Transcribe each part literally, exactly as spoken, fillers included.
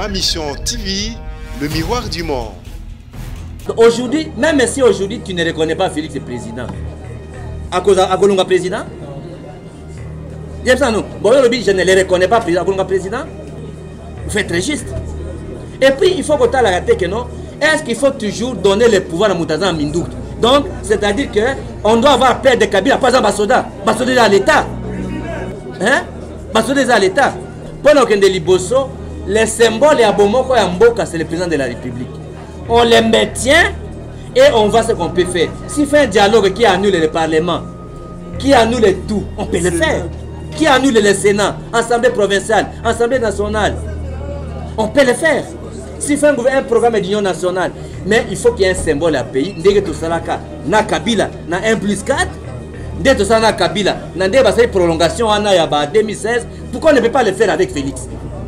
Ma mission T V, le miroir du monde. Aujourd'hui, même si aujourd'hui tu ne reconnais pas Félix le président, à cause de Golonga président, je ne le reconnais pas Golonga président, vous faites très juste. Et puis il faut que tu aies la raté que non, est-ce qu'il faut toujours donner le pouvoir à Moutaza Mindouk? Donc, c'est-à-dire qu'on doit avoir peur de Kabila, pas un Basoda, Basoda à l'État. Hein? Basoda à l'État. Pendant que de Liboso, les symboles et Abomoko et Amboka, c'est le président de la République. On les maintient et on voit ce qu'on peut faire. S'il fait un dialogue qui annule le Parlement, qui annule tout, on peut le faire. Qui annule le Sénat, Assemblée provinciale, Assemblée nationale, on peut le faire. S'il fait un, un programme d'union nationale, mais il faut qu'il y ait un symbole à pays. Dès que tout ça, na Kabila, na un plus quatre, dès que tout ça, na Kabila, na des prolongations en deux mille seize, pourquoi on ne peut pas le faire avec Félix?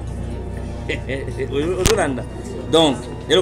Donc, il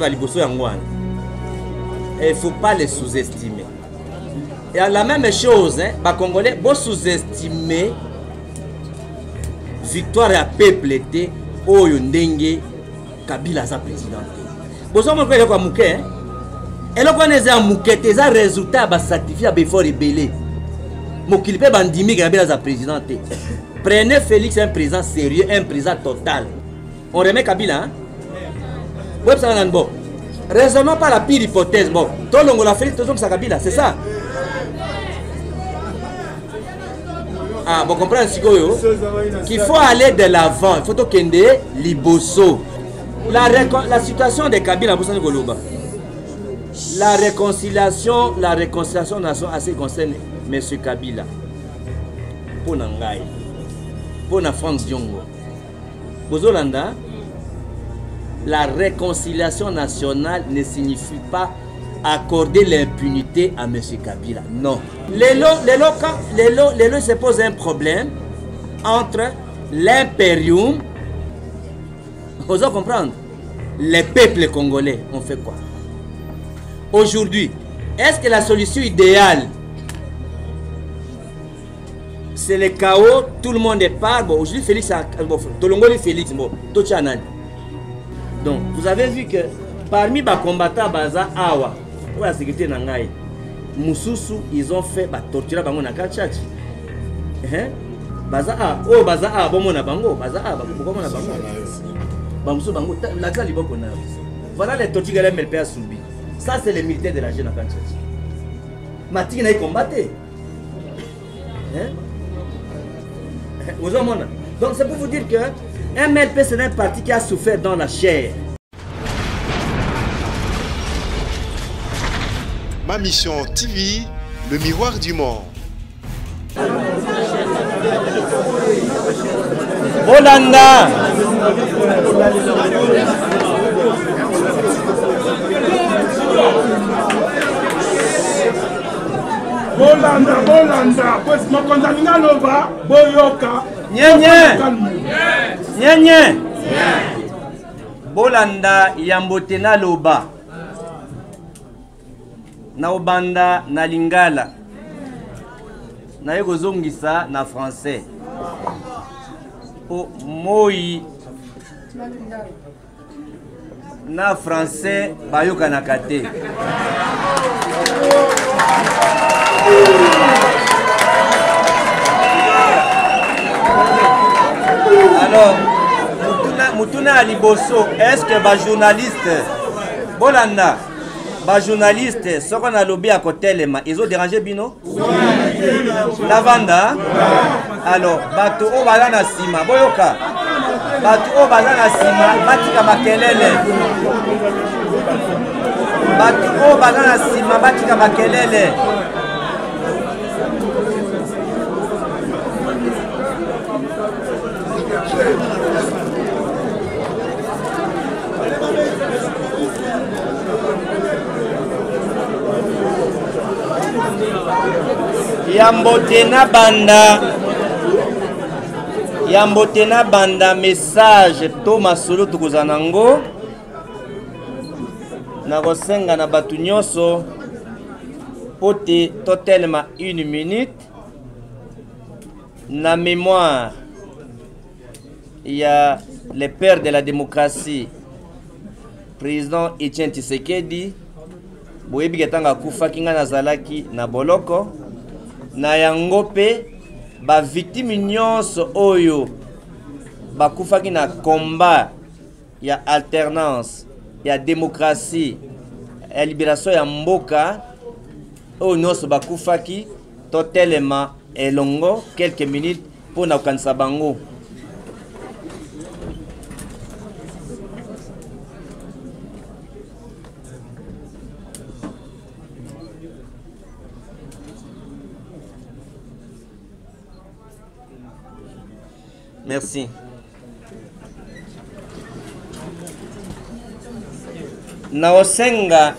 ne faut pas les sous-estimer. Et la même chose, hein, les Congolais, vous sous-estimer victoire à peuple était au Yondenge Kabila sa président. Vous avez vu que Mouké, et là quand on a Mouké, les résultats ba certifié ba fort rebellé. Mokilpe bandimi Kabila sa président. Prenez Félix un président sérieux, un président total. On remet Kabila, hein? Web ça nan bon. Raisonnons pas la pire hypothèse bon. Tout le monde a Félix tout ça Kabila, c'est ça. Ah, vous comprenez qu'il faut aller de l'avant. Il faut que kende liboso. La, la situation de Kabila, la réconciliation, la réconciliation nationale assez concerne M. Kabila. Pour Nangaï, pour na France Diongo. Bozolanda, la réconciliation nationale ne signifie pas accorder l'impunité à M. Kabila. Non. Les lots, les lots, les lots, les lots se pose un problème entre l'impérium. Vous allez comprendre. Les peuples congolais ont fait quoi? Aujourd'hui, est-ce que la solution idéale, c'est le chaos, tout le monde est part. Bon, aujourd'hui, Félix, Tolongoli Félix, bon, Tochanan. Donc, vous avez vu que parmi les combattants Baza Awa, pour la sécurité Nangaï, Moussoussou, ils ont fait bah, torturer Bango na Kachach. Hein? Baza A, oh Baza A, bon mon Bango, Baza A, bon mon Bango. Bamoussou Bango, la classe libre qu'on a. Voilà les tortures que l'M L P a subi. Ça, c'est les militaires de la jeune à Kachach. Matik n'a combattu. Hein? Vous avez donc c'est pour vous dire que M L P c'est un parti qui a souffert dans la chair. Ma mission T V, le miroir du monde. Bolanda. Bolanda, Bolanda, pues no contamina loba, boyoka. Nyenye. Nyenye. Bolanda yambotena loba. Na obanda na lingala. Na yego zongisa na français. Po moi na français bayoka na kate. Alors, Moutouna Aliboso, est-ce que les journalistes, Bolanda, les journalistes, ceux qu'on a lobby à côté, ils ont dérangé Bino? La vanda? Alors, Bato O Balana Sima, Boyoka, Bato O Balana Sima, Batika Makelele, Bato O Balana Sima, Batika Makelele. Yambotena banda Yambotena banda message Thomas Solo tukozanango na kosenga na batu nyonso pote totalement une minute na mémoire il y a les pères de la démocratie président Etienne Tshisekedi boyebi ketanga kufa kinga nazalaki na boloko na yango pe ba victime nyonso oyo bakufaki na combat ya alternance ya démocratie ya libération ya mboka oyo nyonso bakufaki totelema elongo quelques minutes pour na kokanisa bango. Merci. Na osenga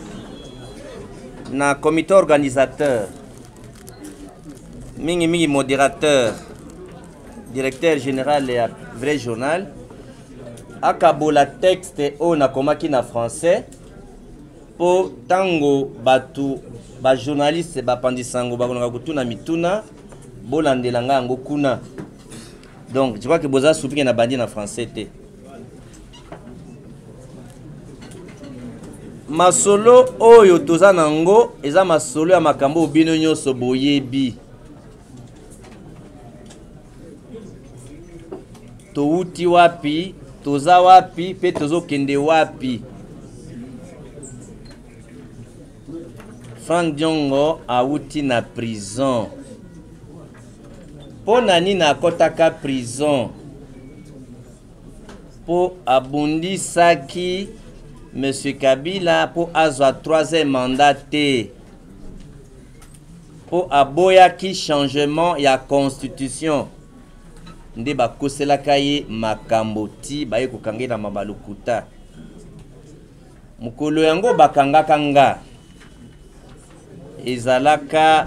na comité organisateur mingi mingi modérateur directeur général et vrai journal akabola texte o na komaki na français po tango batu ba journaliste ba pandisango ba konaka kutuna mituna bolandelanga ngo kuna. Donc, je crois que Boza Soupri na bandi na français te. Masolo oyo toza nango eza masolo ya makambo bino nyonso boyebi. Touti wapi, toza wapi, pe tozo kende wapi. Frank Diongo auti na prison. Po nani na kotaka prison po abundisaki Monsieur Kabila po azwa troisième mandat te po aboyaki changement ya constitution nde bakoselaka ye makambo ti baye kokange na mabalukuta mukolo yango bakangaka nga ezalaka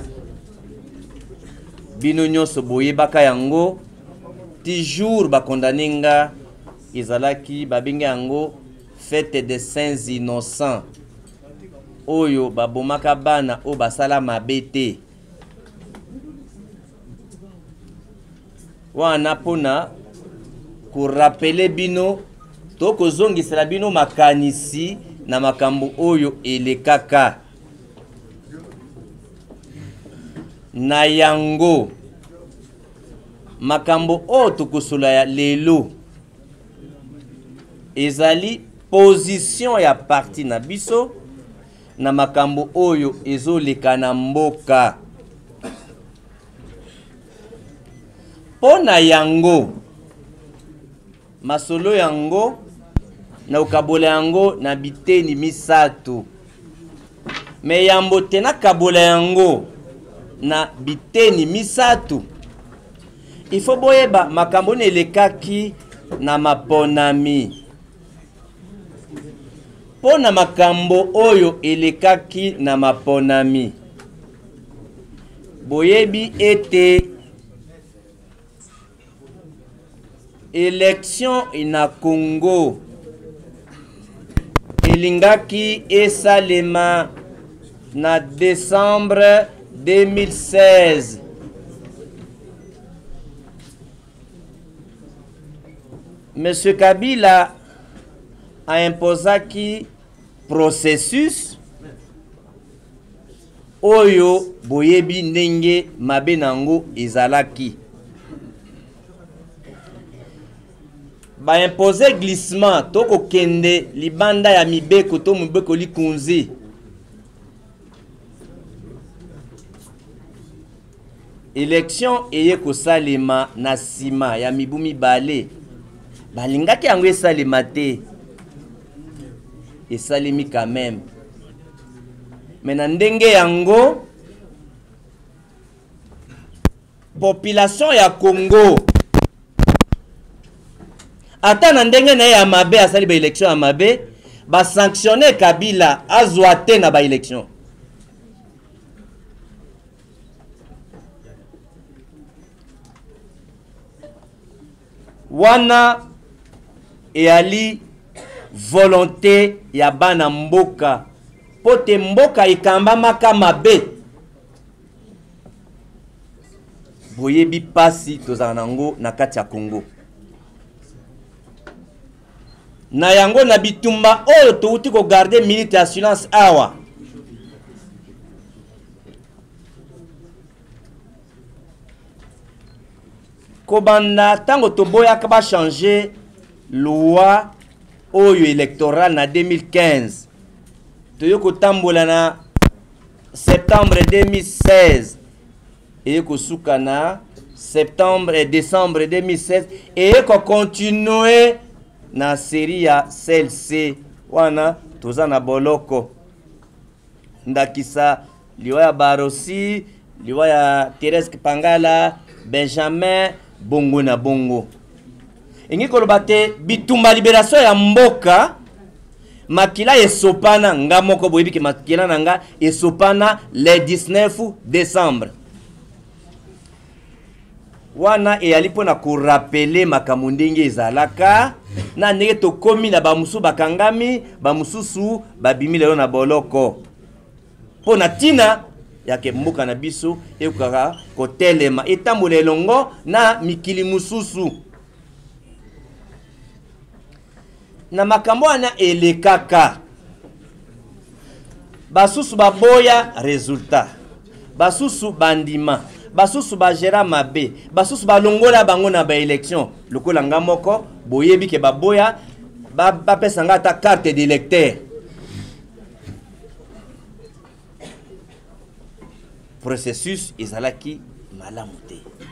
bino nyonso boyebaka yango ti jour bakondane nga ezalaki babenge yango fête des saints innocents oyo babomaka bana o basala mabe te wana pona korapele bino to kozongisela bino makanisi na makambo oyo elekaka na yango makambo o tokosola ya lelo ezali position ya parti na biso na makambo oyo ezoleka na mboka pona yango masolo yango na ukabola yango na biteni misato me yambo tena kabola yango na biteni misato il faut boyeba makambo nelekaki na maponami pona makambo oyo elekaki na maponami boyebi ete élection na Congo elingaki esalema na décembre deux mille seize. Monsieur Kabila a imposé processus oyo boyebi ndenge mabe nango ezalaki. Ba imposer glissement toko kende libanda ya mibeko to mibeko likunzi. Élection eye ko salema na sima ya mibu mibale. Balingaki yango esalema te. Esalemi quand même. Mais na ndenge yango population ya Congo ata na ndenge na ya mabe asali ba élection ya mabe ba sanctionner Kabila azwa te na ba élection. Wana eali volonté ya bana mboka pote mboka ikamba maka mabe boyebi pasi tozala nango na kati ya Congo. na yango na bitumba oyo touti ko garder minute ya silence awa. Kobanda tango toboya ka ba changer loi oyo électorale na deux mille quinze. Toyo ko tambola na septembre deux mille seize et ko suka na septembre et décembre deux mille seize et ko continuer na série ya celle-ci wana toza na boloko ndakisa liwa ya Barosi, liwa ya Thérèse Pangala, Benjamin bongo na bongo. Ingi kolobate bitumba libération ya mboka makila esopana nga moko boyebi ke makila nanga esopana le dix-neuf décembre. Wana e alipo na ko rappeler makambo ndenge ezalaka na ndenge to komi na bamusu bakangami bamususu babimi lelo na boloko. Pona tina yake mboka na biso ekaka kotelema etambola elongo na mikili mususu. Na makambo wana elekaka basusu baboya resultat, basusu bandima, basusu bajera mabe, basusu balongola bango na ba élection lokola nga moko boyebi ke baboya ba bapesa nga ta carte d'électeur. Processus ezalaki malamu te.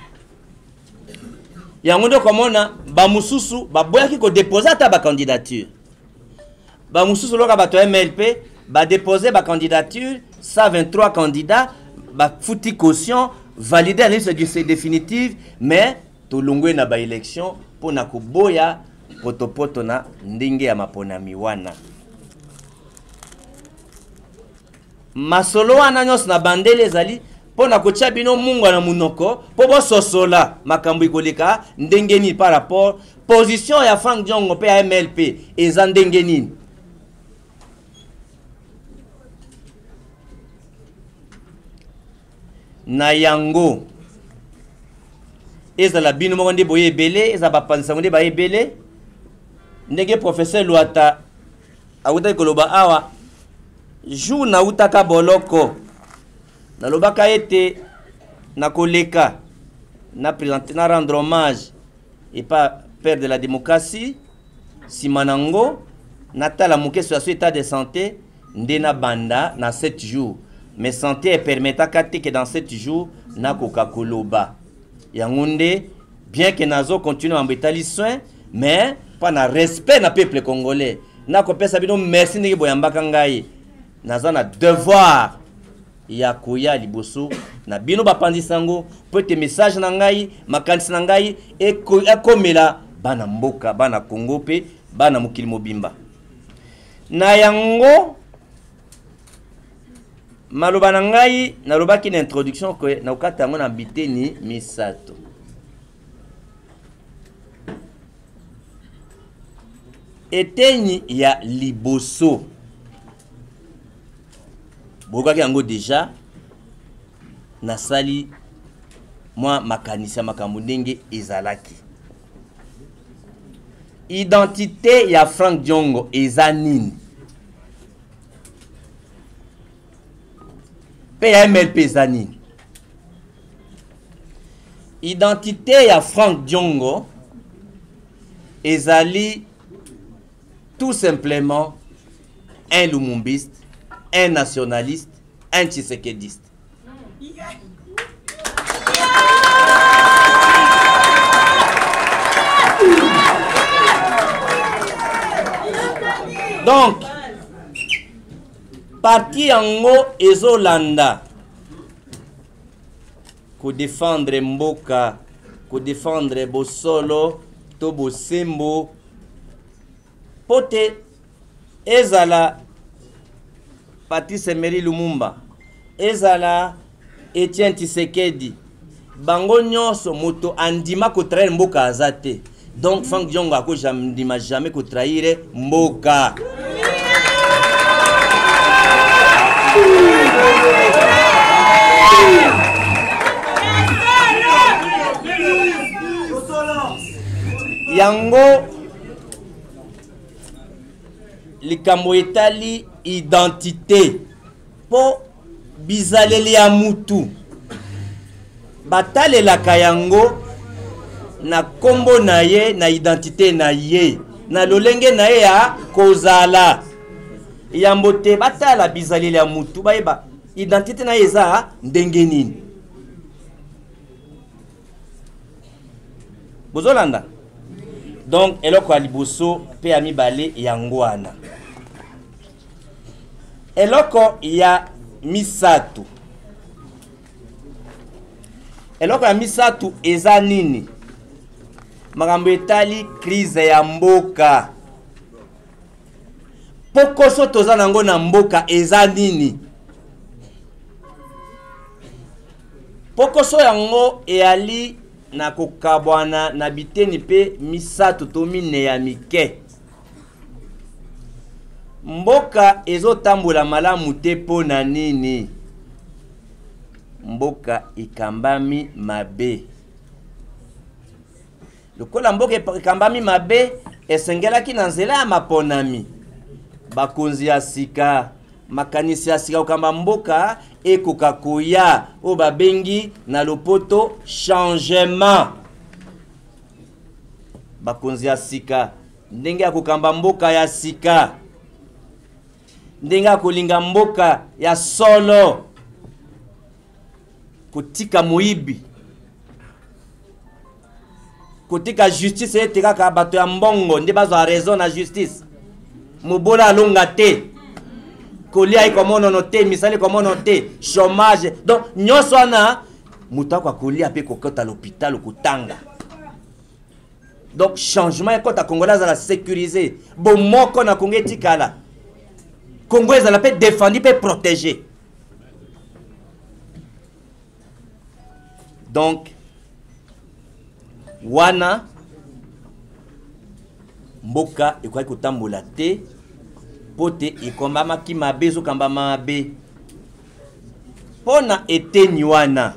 Yango ndo komona ba mususu ba boyaki ko déposer ta ba candidature. Ba mususu loka ba to M L P ba déposer ba candidature cent vingt-trois candidats ba futi caution valider la liste définitive mais to longwe na ba élection pour na ko boya potopoto na ndinge ya maponami wana. Masolo wana nyos na bandele zali pona kotia bino mungu na munoko po bo sosola makambo ikoleka ndengeni par rapport position ya Frank Diongo pe ya M L P eza ndengeni. Na yango eza la bino mo nde boye ebele eza ba panisa nde ba ebele ndenge professeur Luata awuta koloba awa jour na utaka boloko na lobaka ete na koleka na présenter na rendre hommage et pas père de la démocratie simanango natala muke sur état de santé ndena banda na sept jours mais santé est permettant que dans sept jours na koka koloba yangonde bien que nazo continue en bétali soin mais pas na respect na peuple congolais na ko pesa bino merci ndenge boyambaka ngai naza na devoir ya koya liboso na bino bapandisango po te message na ngai makanisi na ngai ekomela bana mboka bana Congo pe bana mokili mobimba na yango maloba na ngai nalobaki na introduction ko na ukata yango na biteni misato. Eteni ya liboso bokaki yango déjà nasali moi makanisa makambo ndenge ezalaki. Identité ya Frank Diongo eza nini pe ya M L P eza nini? Identité ya Frank Diongo ezali tout simplement un lumumbiste, un nationaliste, un tshisekediste. Donc, parti yango ezolanda ko défendre mboka, ko défendre bosolo, to bosembo, pote ezala Patrice Emery Lumumba, ezala Etienne Tshisekedi, bango nyonso moto andima ko trahir mboka azate. Donc Frank Diongo ako jamdima jamais ko trahir mboka. Yango likambo etali identité po bizaleli ya mutu batalelaka yango na kombo na ye na identité na ye na lolenge na ye ya kozala yambo te batala bizaleli ya mutu bayeba identité na ye eza ndenge nini bozolanda. Donc eloko ya liboso pe ya mibale yango wana. Eloko ya misatu eloko ya misatu eza nini? Makambo etali crise ya mboka. Pokoso toza nango na mboka eza nini? Pokoso yango eali na kokabwana na biteni pe misatu to mine ya mike. Mboka ezotambola malamu te po na nini? Mboka ikambami mabe. Lokola mboka ikambami mabe esengelaki na nzela ya maponami. Bakonzi ya sika, makanisi ya sika okamba mboka ekoka koya o babengi na lopoto changement. Bakonzi ya sika ndenge ya kokamba mboka ya sika, ndenge ya kolinga mboka ya solo, kotika moibi, kotika justice ete kaka bato ya mbongo nde bazwa raison na justice. Mobola alonga te, kolia ikomono te, misali komono te, chômage. Donc nyoso wana muta kwa kolia pe kokota l'hôpital kutanga. Donc changement ekota congolais za la sécuriser. Bon moko na Congo etikala. Congo ezala pe défendu pe protéger. Donc wana mboka ekwai kotambola te pote ikombama ki mabe zo kamba mabe pona eteni wana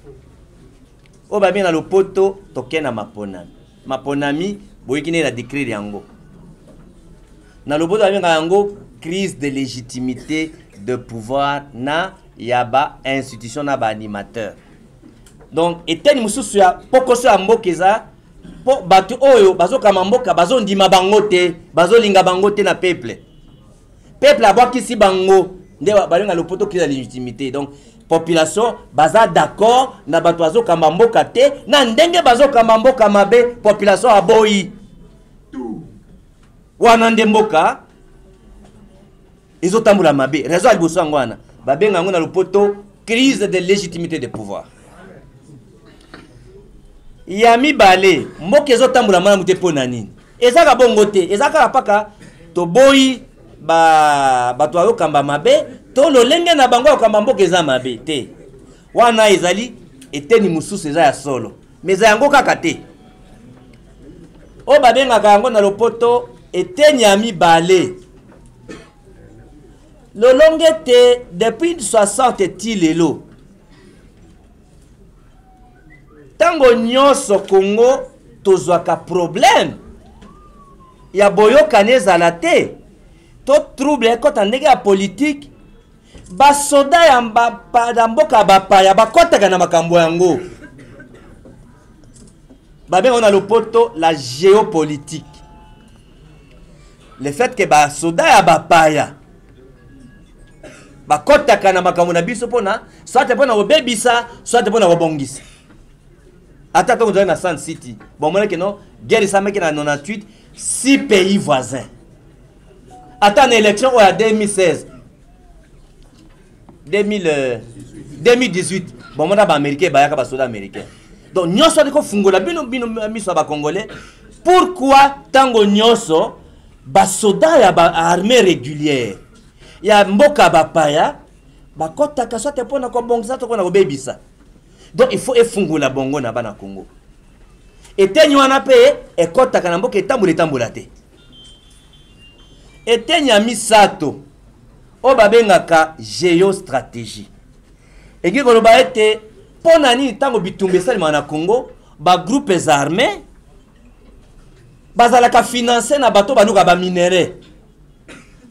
o ba na lopoto tokena maponami maponami boyikine la décrire yango na lopoto ba yango crise de légitimité de pouvoir na yaba institution na ba animateur. Donc eteni mususu ya pokoso ya mbokeza po batu oyo bazoka mamboka bazo ndima bango te, bazo linga bango te na peuple. Peuple abwakisi bango nde balinga lopoto ki la légitimité. Donc population baza d'accord na batu bazoka mamboka te na ndenge bazoka mamboka mabe population aboyi. Wana nde mboka ezotambula mabe. Raison aliboso ngwana babenga ngo na lopoto crise de légitimité de pouvoir. Yami bale mboka ezotambula malamu te pona nini? Ezaka bongo te, ezaka paka to boyi ba bato ayokamba mabe to lolenge na bango okamba mboka eza mabe te. Wana ezali eteni mususu eza ya solo. Meza yango kaka te. O babenga yango na lopoto eteni yami bale. Lolonge te depuis soixante ti lelo. Tango nyonso Congo tozwaka problème ya boyoka nezala te to trouble ekota ndenge ya politique basoda ya mboka bapaya bakotaka na makambo yango babenga na lopoto la géopolitique. Le fait que basoda ya bapaya bakotaka na makambo na biso pona soit pona obebisa soit pona obongisa. Attends, on na Sun City. Bon, moi, que non, guerre ça mec na quatre-vingt-dix-huit, six pays voisins. Attends, l'élection à deux mille seize. deux mille dix-huit. Bon, moi, na américain, ba yaka soda américain. Donc, nyoso de ko fungola bino bino miso ba congolais. Pourquoi tango nyoso ba soda ya ba armée régulière? Ya mboka ba paya, ba kota ka sote pona ko bongisa to ko na obebisa. Donc il faut efungula bongo na bana Congo. Eteni wana pe ekota kana mboka etambula etambula te. Eteni ya misato o babengaka géostratégie. Eki koloba ete pona nini tango bitumbe salima na Congo ba groupes armés bazalaka financer na bato baluka ba minéraux.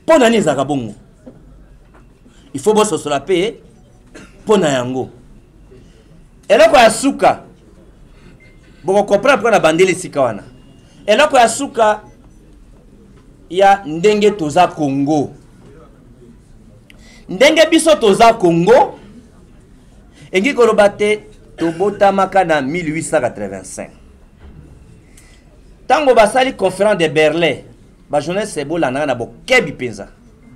Pour nani ezaka bongo. Il faut bosso sur la paix pour na yango. Et là quoi suka. Bon comprendre pour na bandeli sikawana. Et là quoi suka ya ndenge toza Congo. Ndenge biso toza Congo. Engi kolobate tobota maka na mille huit cent quatre-vingt-cinq. Tango basali conférence de Berlin, ba jeunesse c'est beau landa na bo kebi penza.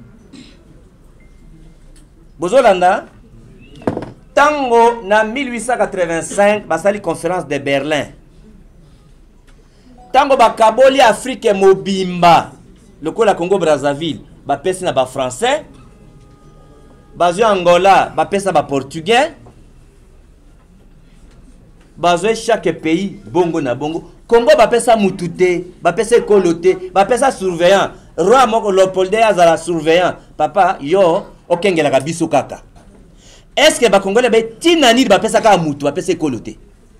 Bozolanda tango na mille huit cent quatre-vingt-cinq basali conférence de Berlin. Tango bakaboli Afrique mobimba, le Congo Congo Brazzaville, ba pesi na ba français. Bazo Angola, ba pesa ba portugais. Bazo chaque pays bongo na bongo. Congo ba pesa mutute, ba pesa kolote, ba pesa surveillant. Roi moko Léopold azala surveillant. Papa yo okengela ka biso kaka. Est-ce que ba Congolais ba tinani ba pesa ka mutu, ba pesa kolote?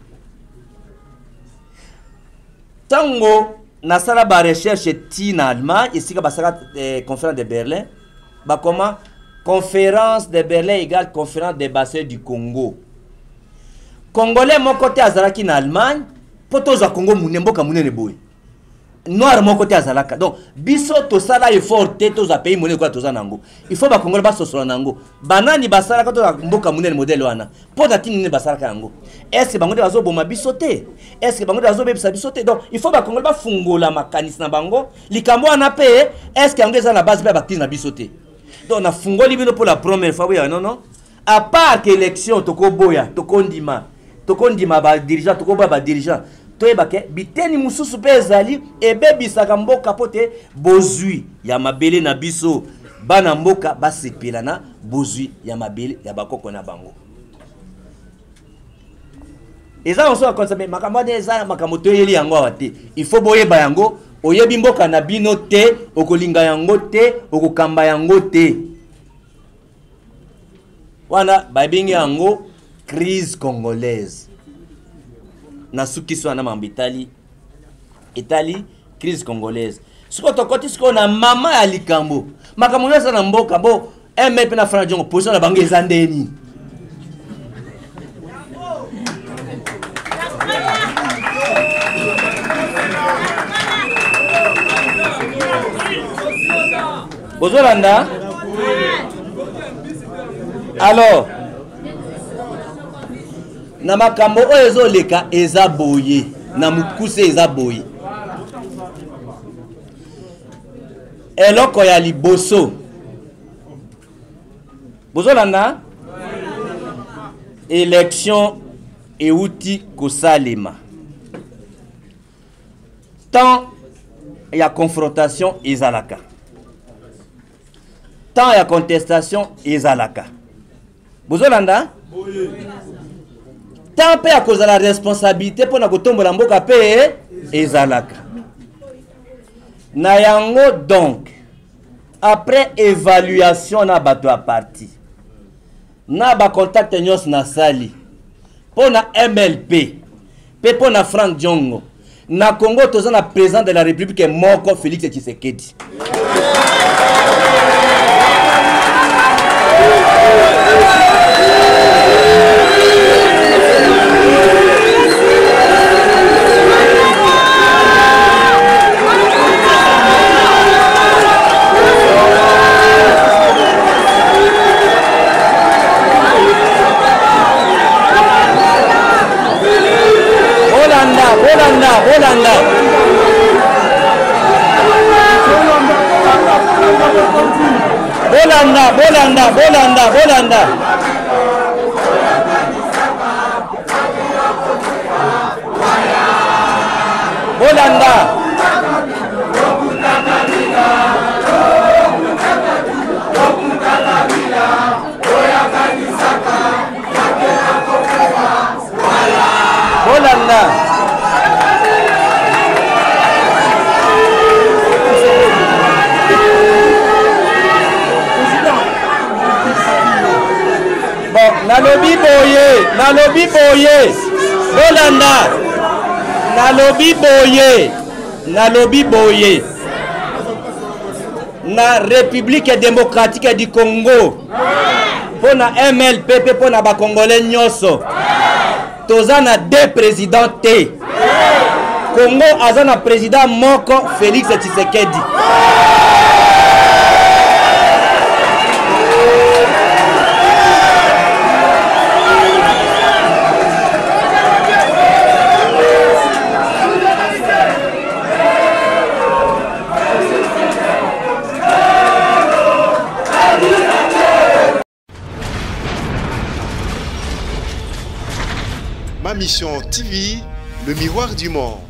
Tango na sala ba recherche ti na Allemagne, ici ka ba sala eh, conférence de Berlin, ba comment conférence de Berlin égale conférence des bassins du Congo. Congolais mon côté azalaki na Allemagne, poto za Congo munemboka munene boy. Noir mon côté azalaka. Donc biso to sala effort teto za pays monene kwa toza nango. Il faut ba Congolais ba sosola nango. Banani basala ka to za mboka munene modèle wana. Poto tini basala ka nango. Est-ce que bango de bazo boma bisote? Est-ce que bango de bazo bebisa bisote? Donc il faut ba Congolais ba fungola makanisi na bango. Likambo ana pe est-ce que angeza na base ba bakti na bisote? Donc na fungoli bino pour la première fois oui non non. À part que élection toko boya, toko ndima. Toko ndima ba dirigeant, toko ba dirigeant. Toyebake biteni mususu pe ezali ebebisaka mboka pote bozui ya mabele na biso bana mboka basepela na bozui ya mabele ya bakoko na bango. Eza onso akonsame makambo ne eza makambo toyeli yango awate. Il faut boyeba yango oyebi mboka na bino te, okolinga yango te, okokamba yango te. Wana babingi yango crise congolaise. Na suki so na mambo Italie Italie crise congolaise. Siko tokoti siko na mama ya likambo. Makambo yosa na mboka bo M P na Fana Jongo position na bango ezandeni. Bozolanda? Alors na makambo oyo leka eza boye na mukuse eza boye eloko ya liboso bozolanda élection euti kosalema tant ya confrontation ezalaka tant ya contestation ezalaka bozolanda tant pe à cause de la responsabilité pour na kotombola mboka pe ezalaka na yango. Donc après évaluation na bato a parti na ba contact nyos na sali pour na M L P pe pour na Frank Diongo na Congo toza na président de la République moko Félix Tshisekedi. Bolanda, Bolanda. Bolanda, Bolanda, Bolanda, Bolanda. Bolanda. Bolanda. Nalobi boye, nalobi boye, Bolanda, nalobi boye, nalobi boye, la République démocratique du Congo. Pour la M L P P, pour la Congolais Nyoso. Toza na deux présidents T. Congo a un président Moko Félix Tshisekedi. Ma mission T V, le miroir du monde.